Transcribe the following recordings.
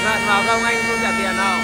Cẩn thận vào không anh không trả tiền đâu.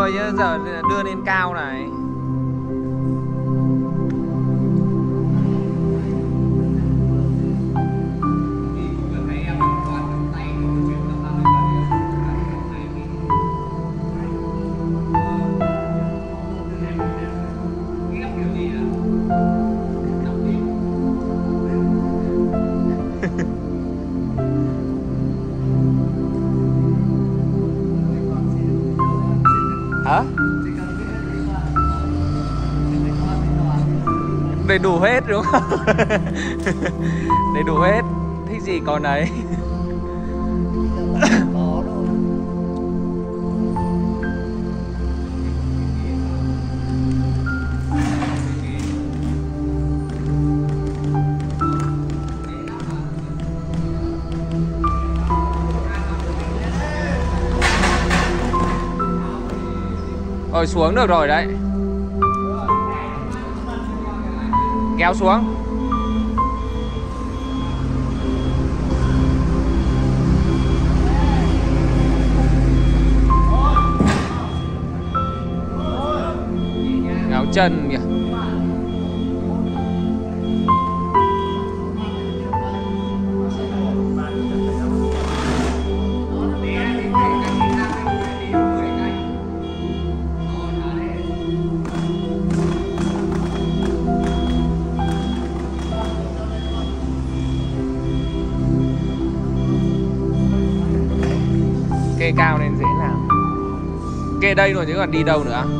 thôi chứ giờ đưa lên cao này. Hả? Đầy đủ hết đúng không? Đầy đủ hết. Thích gì còn đấy. Rồi xuống được rồi đấy. Kéo xuống. Kéo chân kìa. Kê cao nên dễ làm. Kê đây rồi chứ còn đi đâu nữa.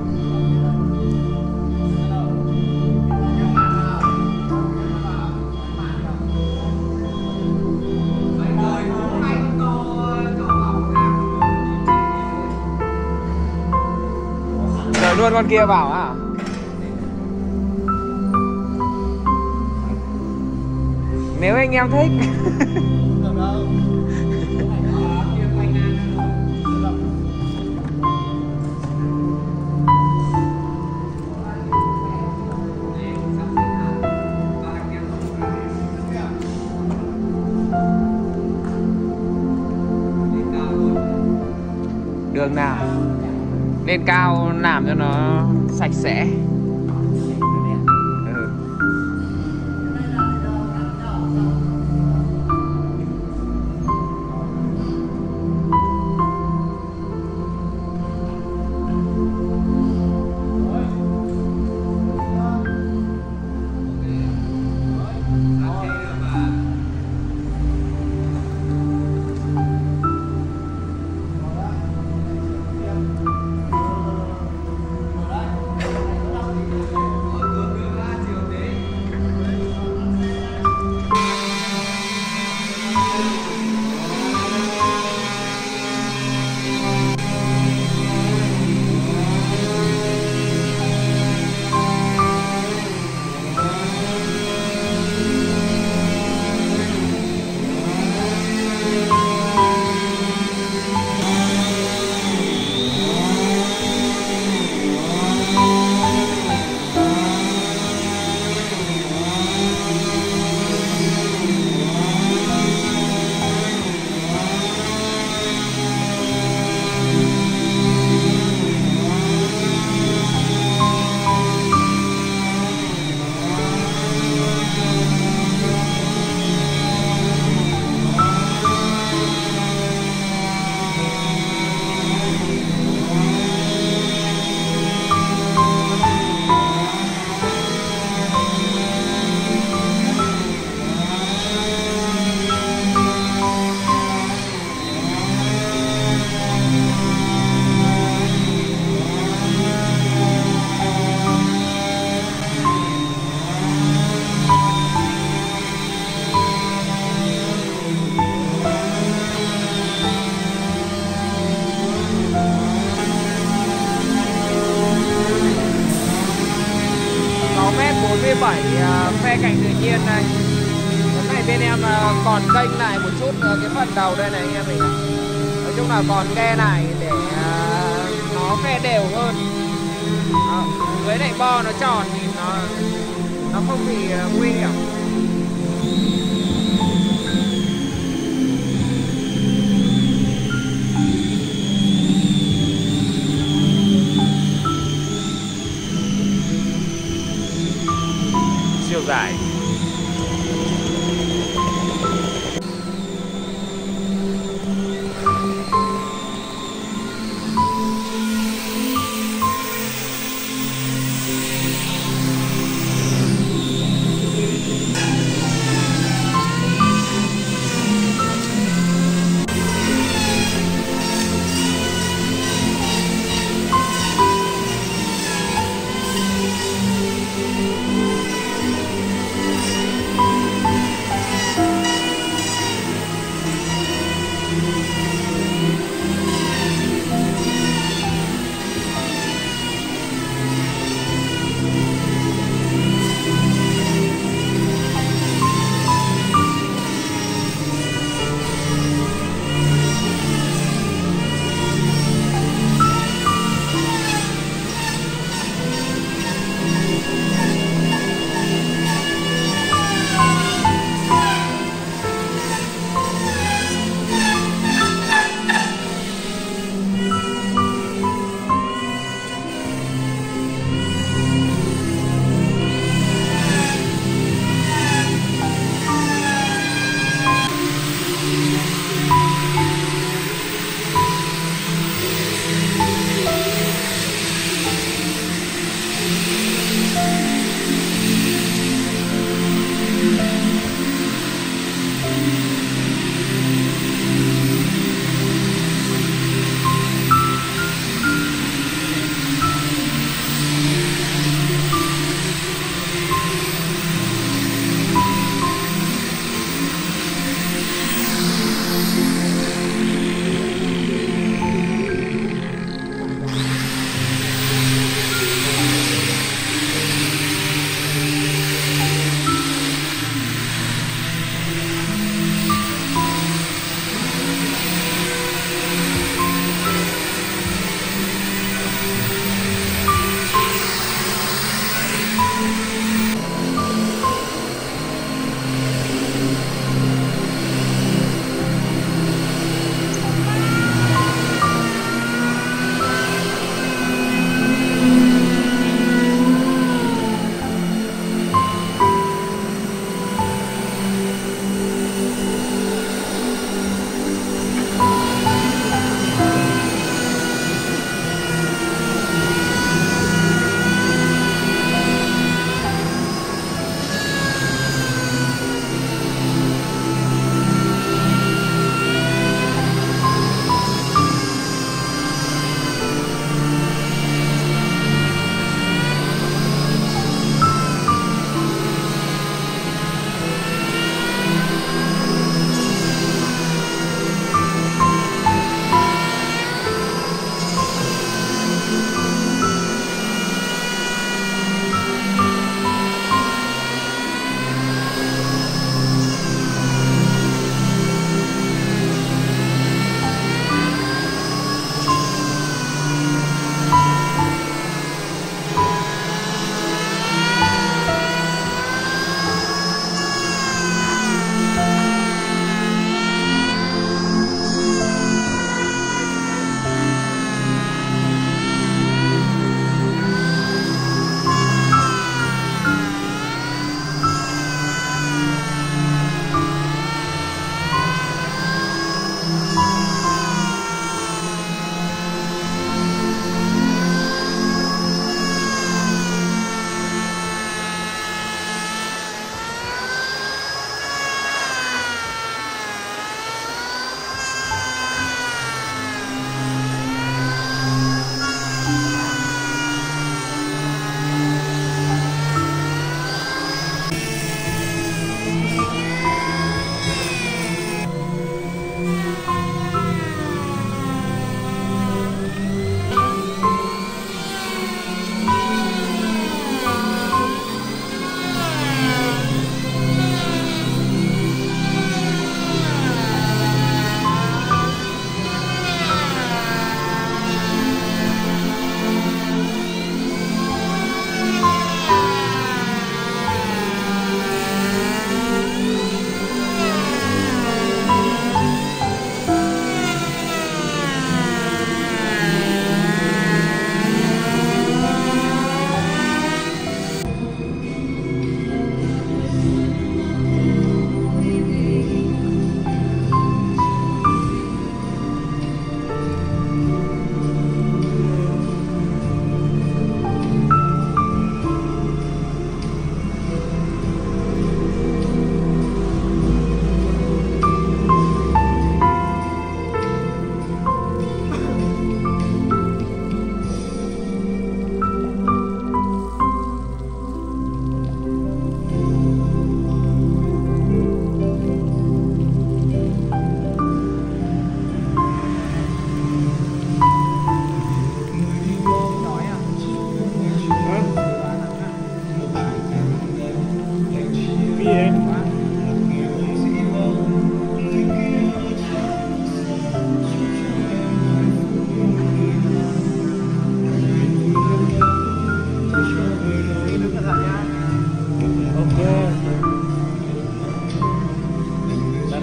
Rồi luôn con kia vào à? Nếu anh em thích. Đường nào lên cao làm cho nó sạch sẽ. Phe cạnh tự nhiên này. Cái này bên em còn kênh lại một chút cái phần đầu đây này anh em mình. Nói chung là còn ke này để nó phe đều hơn. Dưới này bo nó tròn thì nó không bị nguy hiểm.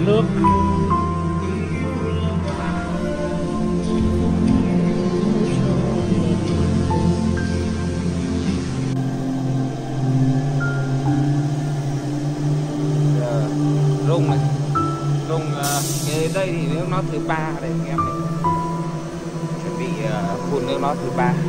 nước. Rung này, rung cái đây thì nước nó thứ 3 để anh em mình chuẩn bị phun nước nó thứ 3.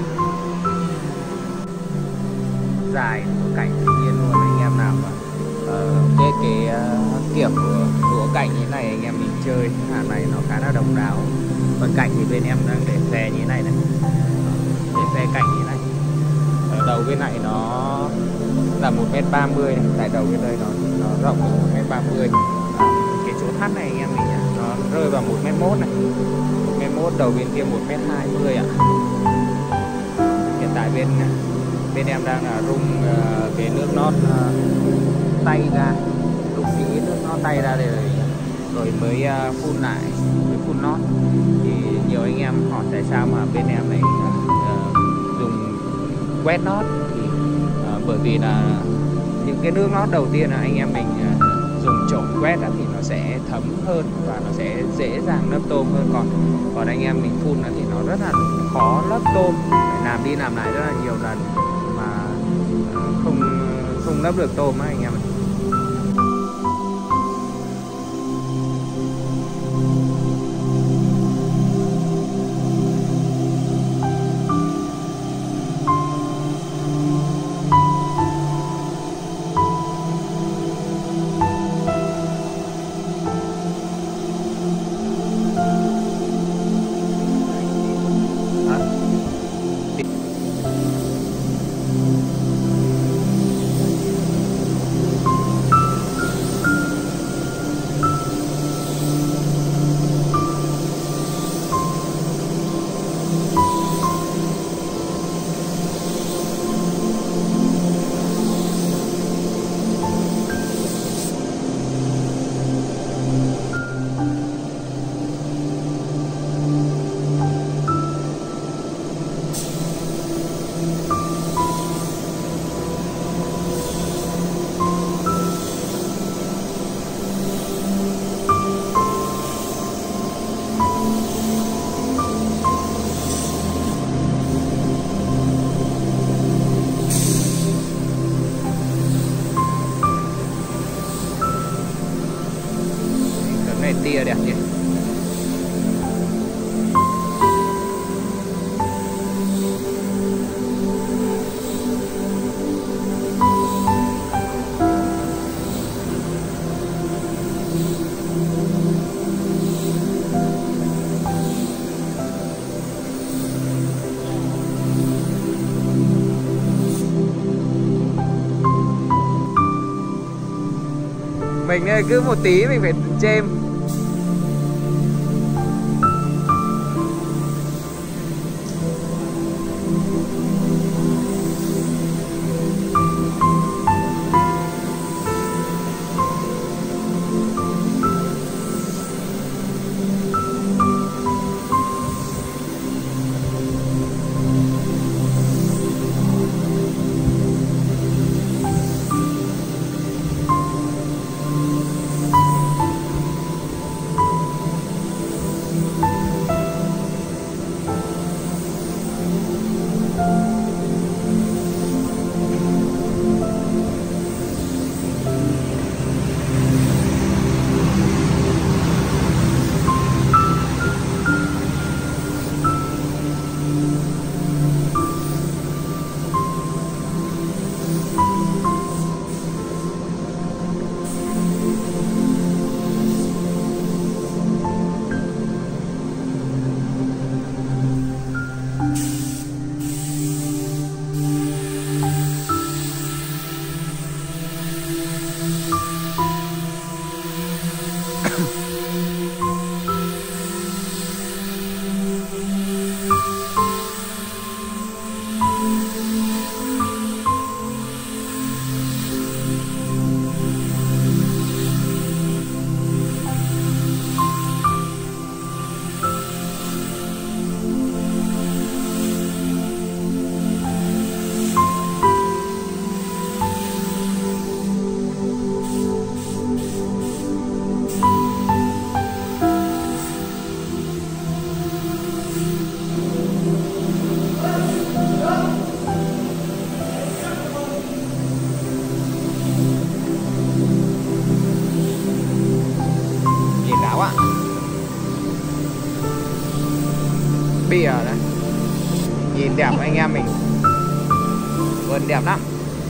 Dài cảnh tự nhiên luôn anh em nào mà cái kiểu lúa cảnh như này anh em mình chơi hàng này nó khá là độc đáo. Còn cảnh thì bên em đang để phe như thế này này, để phe cảnh như thế này. Ở đầu bên này nó là 1m30 này, tại đầu bên đây nó rộng được 1m30. Cái chỗ thắt này anh em mình nhá, nó rơi vào 1m1 này, 1m1, đầu bên kia 1m20 ạ. Hiện tại bên em đang là rung cái nước nót tay ra, rung kỹ nước nót tay ra để rồi mới phun lại, mới phun nót. Thì nhiều anh em hỏi tại sao mà bên em này dùng quét nót, thì bởi vì là những cái nước nót đầu tiên là anh em mình dùng chổi quét thì nó sẽ thấm hơn và nó sẽ dễ dàng lấp tôm hơn. Còn anh em mình phun thì nó rất là khó lấp tôm, phải làm đi làm lại rất là nhiều lần mà không lấp được tôm á anh em. Cái này tia đẹp nhỉ. Mình cứ một tí mình phải chêm. quá. Bìa đấy, nhìn đẹp anh em mình, vườn đẹp lắm.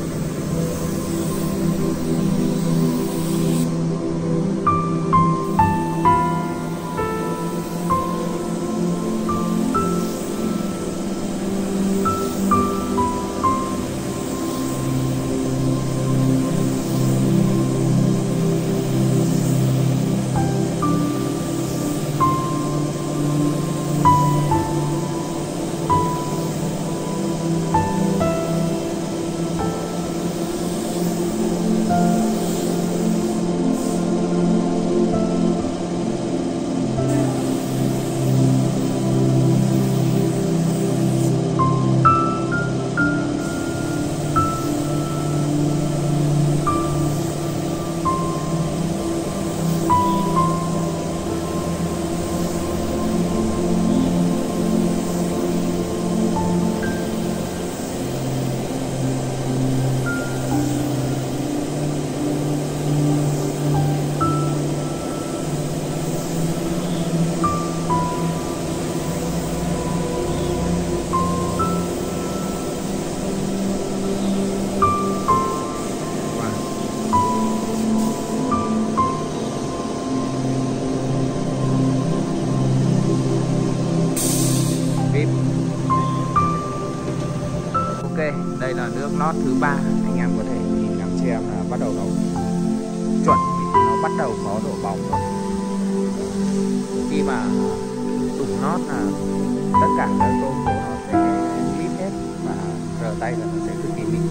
Đây là nước lót thứ 3, anh em có thể nhìn ngắm xem là bắt đầu nó chuẩn, nó bắt đầu có độ bóng rồi. Khi mà đụng nót là tất cả các tôm của nó sẽ lít hết và rờ tay là nó sẽ cực kỳ mịn.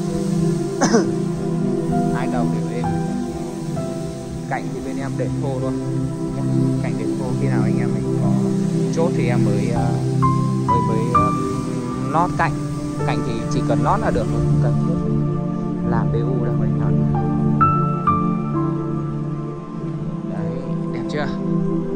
Hai đầu đều êm. Cạnh thì bên em để thô luôn, cạnh để thô, khi nào anh em mình có chốt thì em mới lót cạnh. Cạnh thì chỉ cần lót là được, không cần thiết làm BU đâu anh em. Đấy, đẹp chưa?